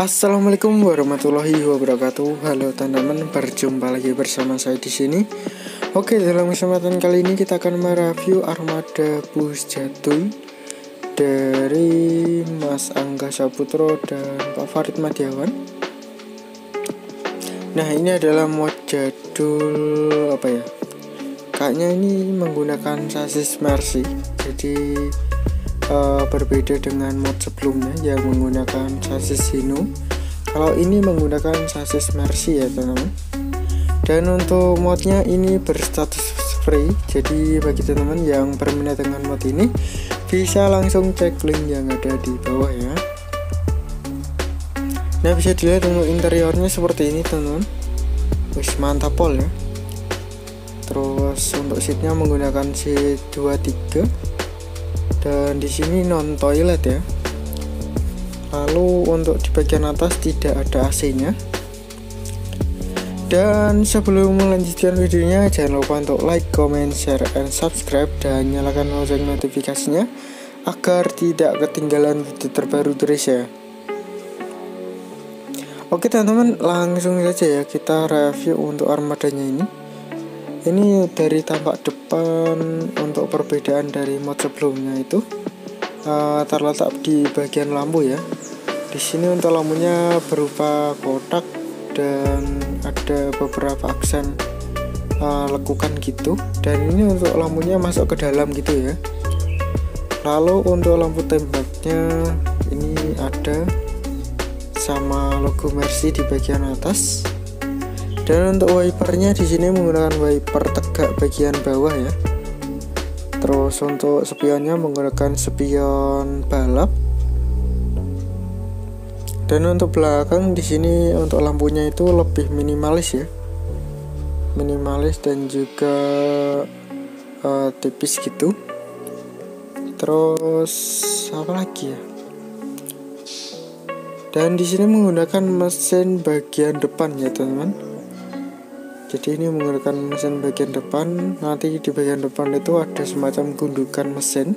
Assalamualaikum warahmatullahi wabarakatuh. Halo teman-teman, berjumpa lagi bersama saya di sini. Oke, dalam kesempatan kali ini kita akan mereview armada bus jadul dari Mas Angga Saputro dan Pak Farid Madiawan. Nah, ini adalah mod jadul kayaknya ini menggunakan sasis Mercy. Jadi berbeda dengan mod sebelumnya yang menggunakan sasis Hino. Kalau ini menggunakan sasis Mercy ya teman-teman. Dan untuk modnya ini berstatus free. Jadi bagi teman-teman yang berminat dengan mod ini bisa langsung cek link yang ada di bawah ya. Nah, bisa dilihat untuk interiornya seperti ini teman-teman. Wis mantap pol ya. Terus untuk seatnya menggunakan seat 23. Dan di sini non toilet ya. Lalu untuk di bagian atas tidak ada AC-nya. Dan sebelum melanjutkan videonya, jangan lupa untuk like, comment, share, and subscribe, dan nyalakan lonceng notifikasinya agar tidak ketinggalan video terbaru dari saya. Oke teman-teman, langsung saja ya kita review untuk armadanya ini. Ini dari tampak depan untuk perbedaan dari mod sebelumnya itu terletak di bagian lampu ya. Di sini untuk lampunya berupa kotak dan ada beberapa aksen lekukan gitu. Dan ini untuk lampunya masuk ke dalam gitu ya. Lalu untuk lampu tembaknya ini ada sama logo Mercy di bagian atas. Dan untuk wipernya di sini menggunakan wiper tegak bagian bawah ya. Terus untuk spionnya menggunakan spion balap. Dan untuk belakang di sini untuk lampunya itu lebih minimalis ya. Minimalis dan juga tipis gitu. Terus apa lagi ya? Dan di sini menggunakan mesin bagian depan ya teman-teman. Jadi ini menggunakan mesin bagian depan. Nanti di bagian depan itu ada semacam gundukan mesin.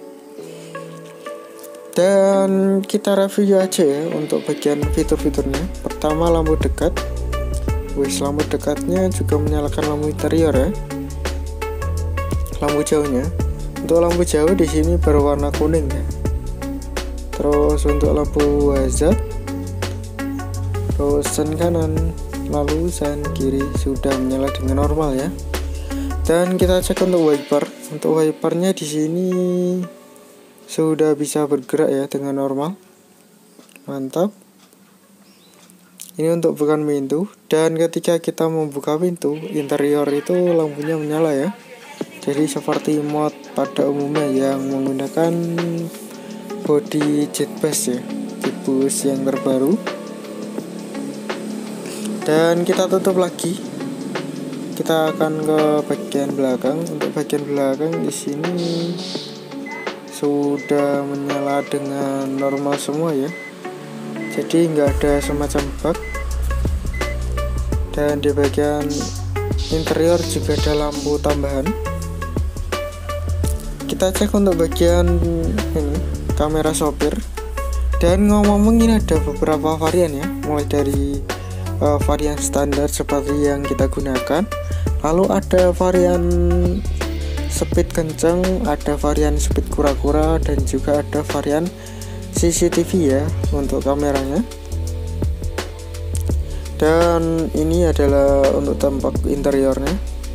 Dan kita review aja ya untuk bagian fitur-fiturnya. Pertama lampu dekat. Lampu dekatnya juga menyalakan lampu interior ya. Lampu jauhnya. Untuk lampu jauh di sini berwarna kuning ya. Terus untuk lampu hazard, terus sen kanan, lalu sen kiri sudah menyala dengan normal ya. Dan kita cek untuk wiper. Untuk wipernya di sini sudah bisa bergerak ya dengan normal. Mantap. Ini untuk bukan pintu. Dan ketika kita membuka pintu, interior itu lampunya menyala ya. Jadi seperti mod pada umumnya yang menggunakan body jet bus ya, di bus yang terbaru. Dan kita tutup lagi. Kita akan ke bagian belakang. Untuk bagian belakang di sini sudah menyala dengan normal semua ya. Jadi nggak ada semacam bug. Dan di bagian interior juga ada lampu tambahan. Kita cek untuk bagian ini kamera sopir. Dan ngomong-ngomong ini ada beberapa varian ya, mulai dari varian standar seperti yang kita gunakan. Lalu ada varian speed kenceng, ada varian speed kura-kura, dan juga ada varian CCTV ya untuk kameranya. Dan ini adalah untuk tampak interiornya.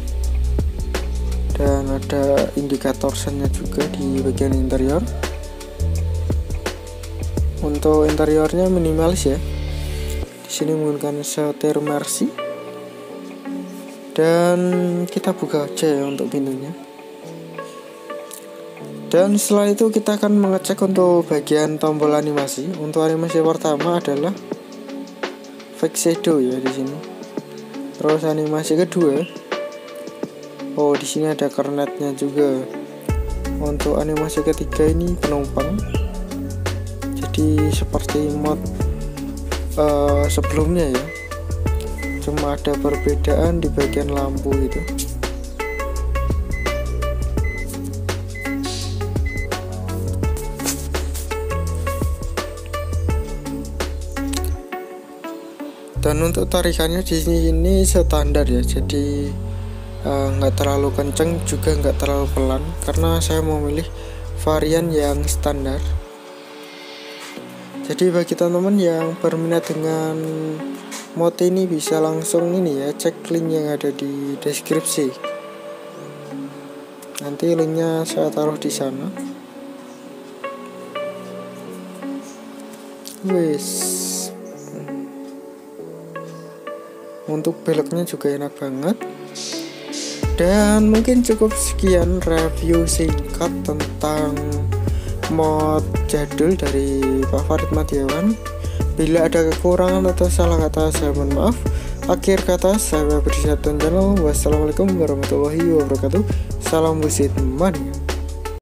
Dan ada indikator sennya juga di bagian interior. Untuk interiornya minimalis ya. Di sini menggunakan setir Mercy. Dan kita buka aja ya untuk pintunya. Dan setelah itu kita akan mengecek untuk bagian tombol animasi. Untuk animasi pertama adalah fake shadow ya di sini. Terus animasi kedua, di sini ada kernetnya juga. Untuk animasi ketiga ini penumpang. Jadi seperti mod sebelumnya ya. Cuma ada perbedaan di bagian lampu itu. Dan untuk tarikannya di sini standar ya, jadi nggak terlalu kenceng juga nggak terlalu pelan, karena saya memilih varian yang standar. Jadi bagi teman-teman yang berminat dengan mod ini bisa langsung ini ya, cek link yang ada di deskripsi. Nanti linknya saya taruh di sana. Wis. Untuk beloknya juga enak banget. Dan mungkin cukup sekian review singkat tentang mod jadul dari Pak Farid Matiawan. Bila ada kekurangan atau salah kata saya mohon maaf. Akhir kata saya Berisatun Channel. Wassalamualaikum warahmatullahi wabarakatuh. Salam busit mania.